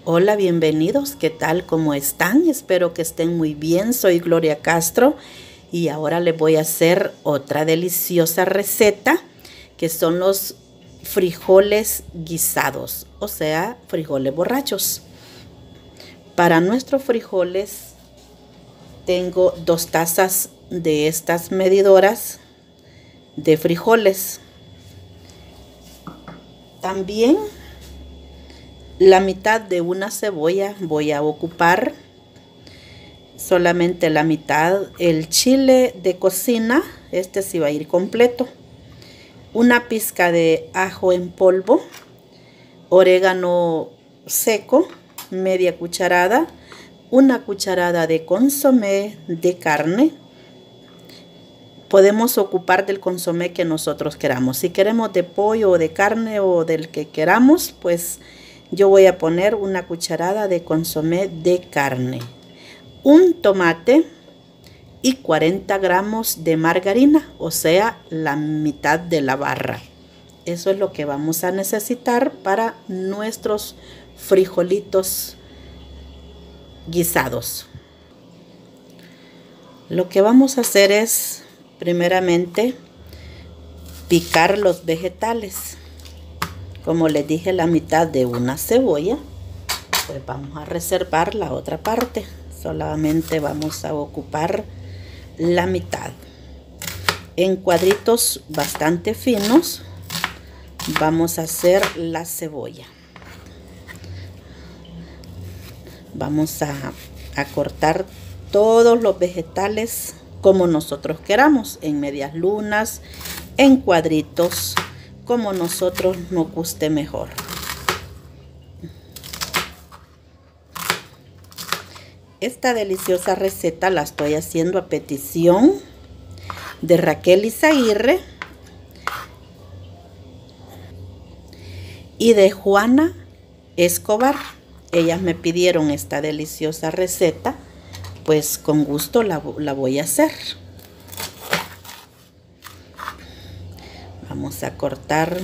Hola, bienvenidos. ¿Qué tal? ¿Cómo están? Espero que estén muy bien. Soy Gloria Castro y ahora les voy a hacer otra deliciosa receta que son los frijoles guisados, o sea, frijoles borrachos. Para nuestros frijoles tengo 2 tazas de estas medidoras de frijoles. También la mitad de una cebolla voy a ocupar, solamente la mitad. El chile de cocina, este sí va a ir completo. Una pizca de ajo en polvo, orégano seco, media cucharada, una cucharada de consomé de carne. Podemos ocupar del consomé que nosotros queramos. Si queremos de pollo o de carne o del que queramos, pues yo voy a poner una cucharada de consomé de carne, un tomate y 40 gramos de margarina, o sea, la mitad de la barra. Eso es lo que vamos a necesitar para nuestros frijolitos guisados. Lo que vamos a hacer es, primeramente, picar los vegetales. Como les dije, la mitad de una cebolla, pues vamos a reservar la otra parte. Solamente vamos a ocupar la mitad. En cuadritos bastante finos vamos a hacer la cebolla. Vamos a cortar todos los vegetales como nosotros queramos, en medias lunas, en cuadritos, como nosotros nos guste mejor. Esta deliciosa receta la estoy haciendo a petición de Raquel Izaguirre y de Juana Escobar. Ellas me pidieron esta deliciosa receta, pues con gusto la voy a hacer. Vamos a cortar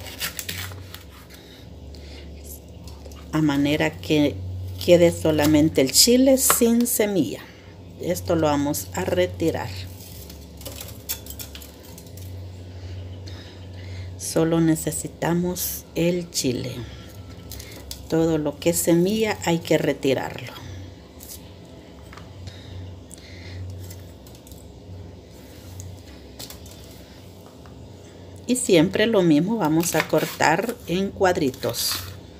a manera que quede solamente el chile sin semilla. Esto lo vamos a retirar. Solo necesitamos el chile. Todo lo que es semilla hay que retirarlo. Y siempre lo mismo, vamos a cortar en cuadritos.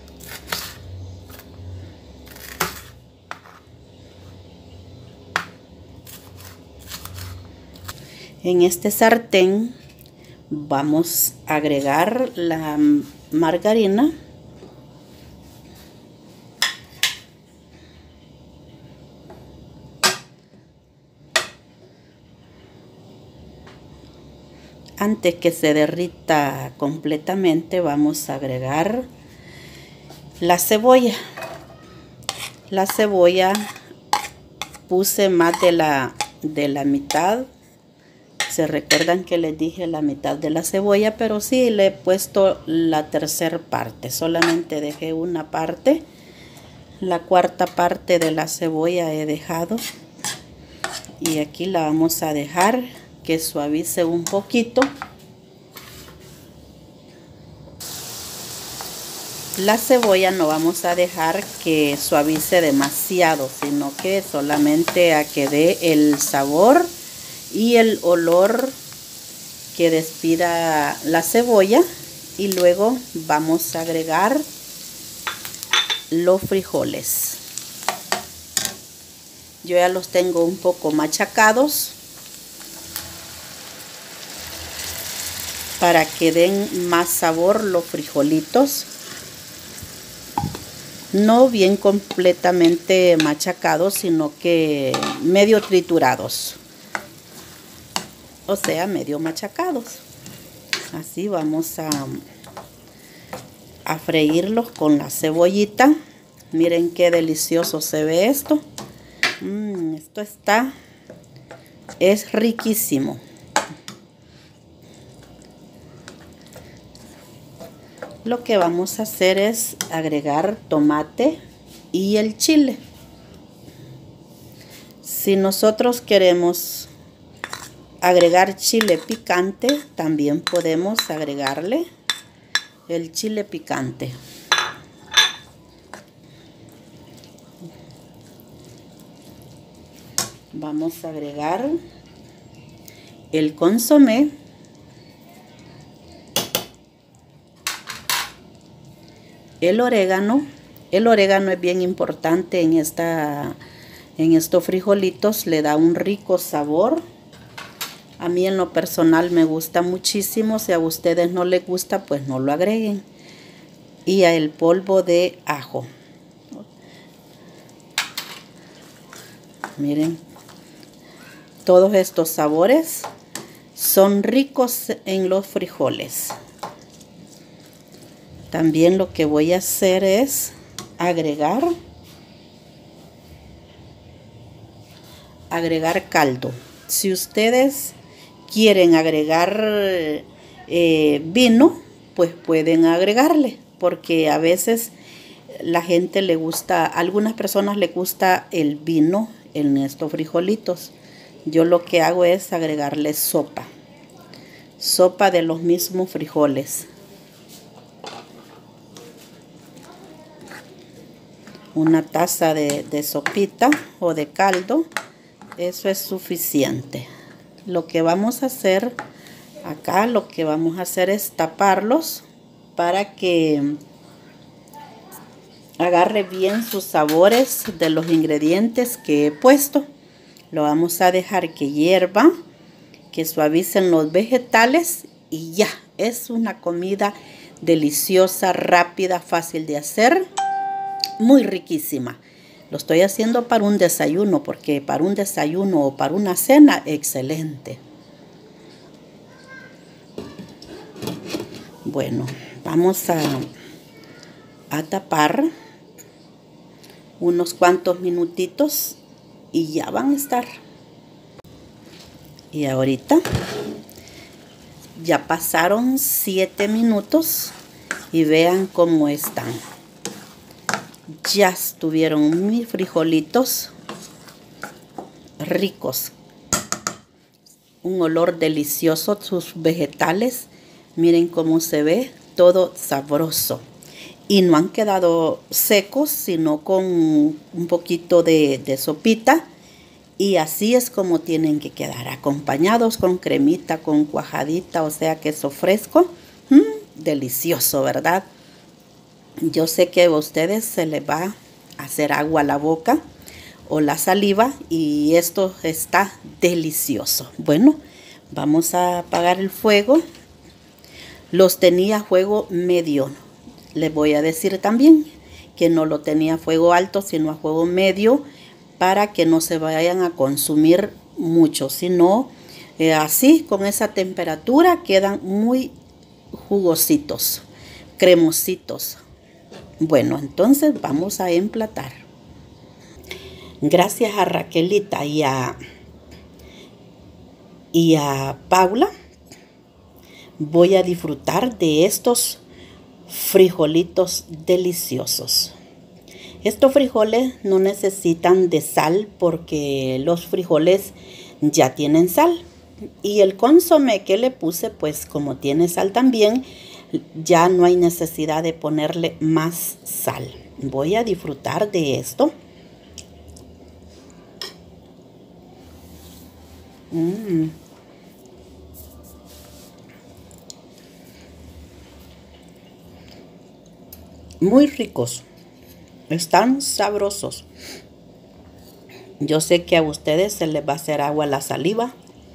En este sartén vamos a agregar la margarina. Antes que se derrita completamente, vamos a agregar la cebolla. La cebolla puse más de la mitad. Se recuerdan que les dije la mitad de la cebolla, pero sí le he puesto la tercera parte. Solamente dejé una parte. La cuarta parte de la cebolla he dejado. Y aquí la vamos a dejar que suavice un poquito. La cebolla no vamos a dejar que suavice demasiado, sino que solamente a que dé el sabor y el olor que despida la cebolla. Y luego vamos a agregar los frijoles. Yo ya los tengo un poco machacados para que den más sabor los frijolitos. No bien completamente machacados, sino que medio triturados. O sea, medio machacados. Así vamos a freírlos con la cebollita. Miren qué delicioso se ve esto. Esto es riquísimo. Lo que vamos a hacer es agregar tomate y el chile. Si nosotros queremos agregar chile picante, también podemos agregarle el chile picante. Vamos a agregar el consomé, el orégano. El orégano es bien importante en estos frijolitos, le da un rico sabor. A mí en lo personal me gusta muchísimo. Si a ustedes no les gusta, pues no lo agreguen. Y el polvo de ajo. Miren, todos estos sabores son ricos en los frijoles. También lo que voy a hacer es agregar caldo. Si ustedes quieren agregar vino, pues pueden agregarle, porque a veces la gente le gusta, a algunas personas le gusta el vino en estos frijolitos. Yo lo que hago es agregarle sopa de los mismos frijoles. Una taza de sopita o de caldo, eso es suficiente. Lo que vamos a hacer acá, es taparlos para que agarre bien sus sabores de los ingredientes que he puesto. Lo vamos a dejar que hierva, que suavicen los vegetales y ya, es una comida deliciosa, rápida, fácil de hacer, muy riquísima. Lo estoy haciendo para un desayuno, porque para un desayuno o para una cena, excelente. Bueno, vamos a tapar unos cuantos minutitos y ya van a estar. Y ahorita ya pasaron 7 minutos y vean cómo están. Ya estuvieron mis frijolitos ricos. Un olor delicioso, sus vegetales. Miren cómo se ve, todo sabroso. Y no han quedado secos, sino con un poquito de sopita. Y así es como tienen que quedar, acompañados con cremita, con cuajadita, o sea, queso fresco. Delicioso, ¿verdad? Yo sé que a ustedes se les va a hacer agua a la boca o la saliva y esto está delicioso. Bueno, vamos a apagar el fuego. Los tenía a fuego medio. Les voy a decir también que no lo tenía a fuego alto, sino a fuego medio, para que no se vayan a consumir mucho. Sino así, con esa temperatura, quedan muy jugositos, cremositos. Bueno, entonces vamos a emplatar. Gracias a Raquelita y a Paula, voy a disfrutar de estos frijolitos deliciosos. Estos frijoles no necesitan de sal porque los frijoles ya tienen sal. Y el consomé que le puse, pues como tiene sal también, ya no hay necesidad de ponerle más sal. Voy a disfrutar de esto. Muy ricos. Están sabrosos. Yo sé que a ustedes se les va a hacer agua a la saliva.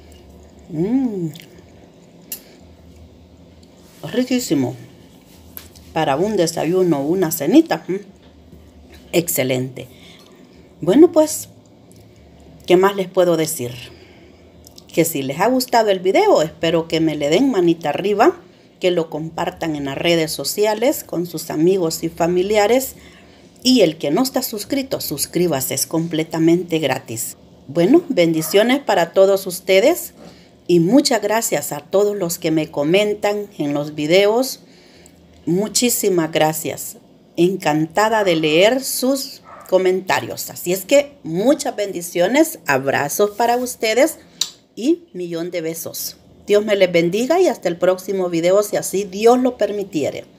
Riquísimo. Para un desayuno o una cenita. Excelente. Bueno, pues, ¿qué más les puedo decir? Que si les ha gustado el video, espero que me le den manita arriba, que lo compartan en las redes sociales con sus amigos y familiares. Y el que no está suscrito, suscríbase, es completamente gratis. Bueno, bendiciones para todos ustedes. Y muchas gracias a todos los que me comentan en los videos. Muchísimas gracias. Encantada de leer sus comentarios. Así es que muchas bendiciones, abrazos para ustedes y millón de besos. Dios me les bendiga y hasta el próximo video si así Dios lo permitiere.